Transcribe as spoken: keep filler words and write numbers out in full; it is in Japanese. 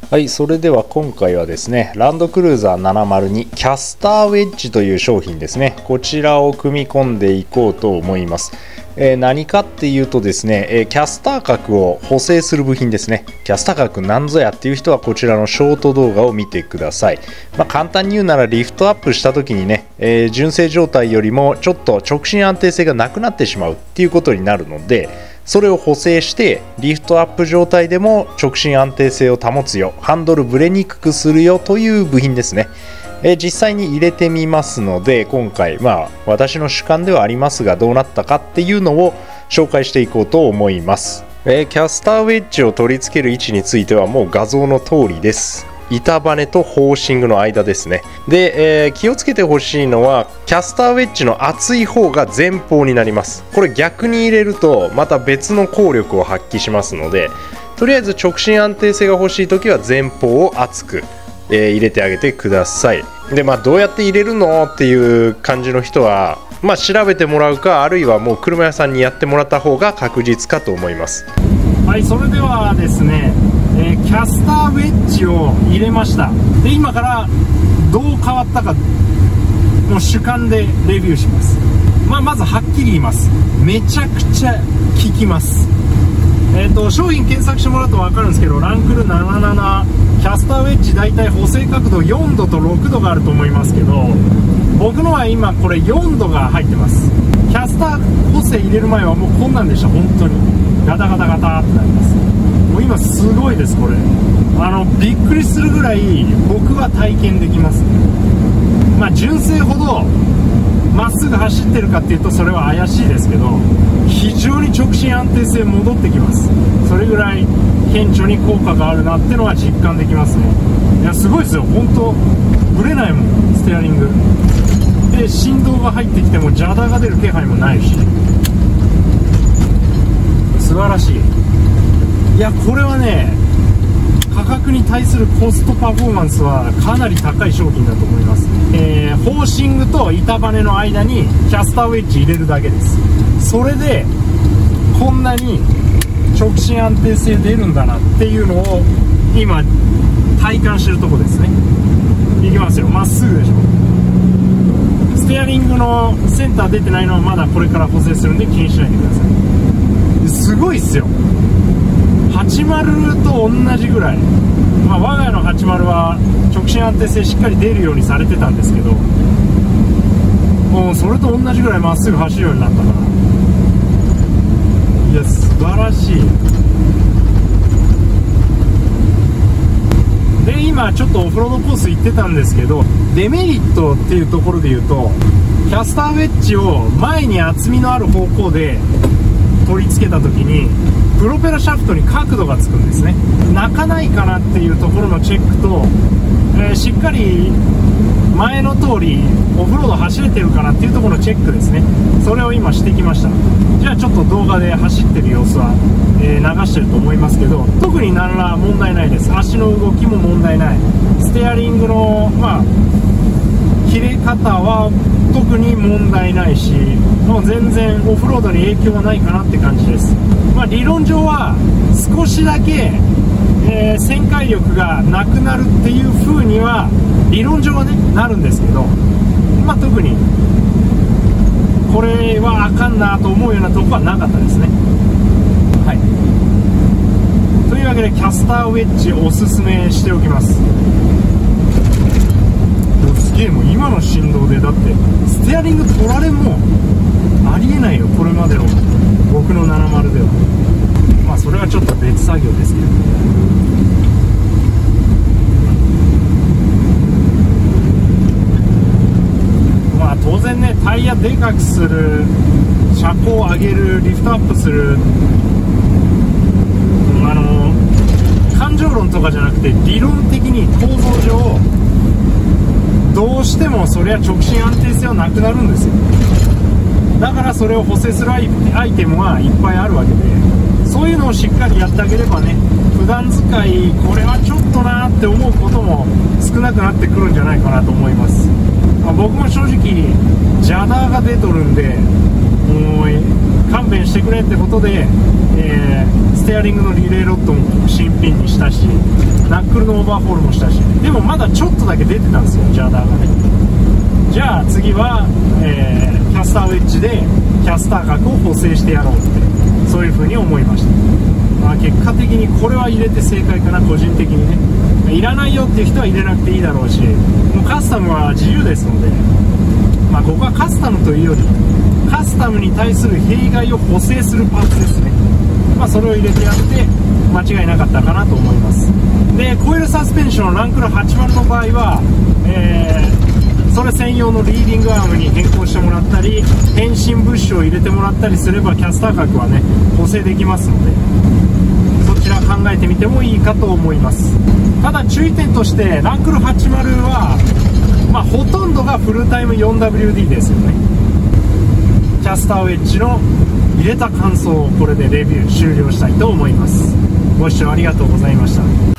はい、それでは今回はですね、ランドクルーザーななまるにキャスターウェッジという商品ですね、こちらを組み込んでいこうと思います。えー、何かっていうとですね、えー、キャスター角を補正する部品ですね。キャスター角なんぞやっていう人はこちらのショート動画を見てください。まあ、簡単に言うならリフトアップした時にね、えー、純正状態よりもちょっと直進安定性がなくなってしまうっていうことになるので、それを補正してリフトアップ状態でも直進安定性を保つよ、ハンドルぶれにくくするよという部品ですね。えー、実際に入れてみますので、今回まあ私の主観ではありますがどうなったかっていうのを紹介していこうと思います。えー、キャスターウェッジを取り付ける位置についてはもう画像の通りです。板バネとホーシングの間ですね。で、えー、気をつけてほしいのはキャスターウェッジの厚い方が前方になります。これ逆に入れるとまた別の効力を発揮しますので、とりあえず直進安定性が欲しい時は前方を厚く、えー、入れてあげてください。で、まあどうやって入れるのっていう感じの人は、まあ調べてもらうか、あるいはもう車屋さんにやってもらった方が確実かと思います。はい、それではですね、えー、キャスターウェッジを入れました。で、今からどう変わったかの主観でレビューします。まあ、まずはっきり言います。めちゃくちゃ効きます。えーと、商品検索してもらうと分かるんですけど、ランクルななじゅうななキャスターウェッジだいたい補正角度よんどとろくどがあると思いますけど、僕のは今これよんどが入ってます。キャスター補正入れる前はもうこんなんでした。本当にガタガタガタってなります。もう今すごいです。これあのびっくりするぐらい僕は体験できますね。まあ純正ほどまっすぐ走ってるかっていうとそれは怪しいですけど、非常に直進安定性戻ってきます。それぐらい顕著に効果があるなっていうのは実感できますね。いやすごいですよ。本当ぶれないもん、ステアリングで。振動が入ってきても邪打が出る気配もないし、素晴らしい。いやこれはね、価格に対するコストパフォーマンスはかなり高い商品だと思います。えー、ホーシングと板バネの間にキャスターウェッジ入れるだけです。それでこんなに直進安定性出るんだなっていうのを今体感してるとこですね。いきますよ。まっすぐでしょ。ステアリングのセンター出てないのはまだこれから補正するんで気にしないでください。すごいっすよ。はちじゅうと同じぐらい、まあ、我が家のはちじゅうは直進安定性しっかり出るようにされてたんですけど、もうそれと同じぐらいまっすぐ走るようになったから、いや素晴らしい。で今ちょっとオフロードコース行ってたんですけど、デメリットっていうところで言うと、キャスターウェッジを前に厚みのある方向で取り付けた時にプロペラシャフトに角度がつくんですね。泣かないかなっていうところのチェックと、えー、しっかり前の通りオフロード走れてるかなっていうところのチェックですね。それを今してきました。じゃあちょっと動画で走ってる様子は、えー、流してると思いますけど、特に何ら問題ないです。足の動きも問題ない。ステアリングのまあ切れ方は特に問題ないし、もう全然オフロードに影響はないかなって感じです。まあ、理論上は少しだけ、えー、旋回力がなくなるっていう風には理論上はねなるんですけど、まあ、特にこれはあかんなと思うようなとこはなかったですね。はい、というわけでキャスターウェッジおすすめしておきます。すげえ、もう今の振動でだってステアリング取られもありえないよ、これまでの僕のななじゅうでは。まあそれはちょっと別作業ですけど、まあ当然ね、タイヤでかくする、車高を上げる、リフトアップする、あの感情論とかじゃなくて理論的に構造上どうしてもそれは直進安定性はなくなるんですよ。だからそれを補正するアイテムはいっぱいあるわけで、そういうのをしっかりやってあげればね、普段使いこれはちょっとなーって思うことも少なくなってくるんじゃないかなと思います。まあ、僕も正直邪打が出とるんで、もう勘弁してくれってことで、えー、ステアリングのリレーロッドも新品にしたし、 ナックルのオーバーホールもしたし、でもまだちょっとだけ出てたんですよ、ジャーダーがね。じゃあ次は、えー、キャスターウェッジでキャスター角を補正してやろうって、そういう風に思いました。まあ、結果的にこれは入れて正解かな、個人的にね。いらないよっていう人は入れなくていいだろうし、もうカスタムは自由ですので、まあ、ここはカスタムというよりカスタムに対する弊害を補正するパーツですね。まあ、それを入れてやって間違いなかったかなと思います。でコイルサスペンションランクルはちじゅうの場合は、えー、それ専用のリーディングアームに変更してもらったり、変身ブッシュを入れてもらったりすればキャスター角はね補正できますので、そちら考えてみてもいいかと思います。ただ注意点としてランクルはちじゅうは、まあ、ほとんどがフルタイム よんダブリューディー ですよね。キャスターウェッジの入れた感想をこれでレビュー終了したいと思います。ご視聴ありがとうございました。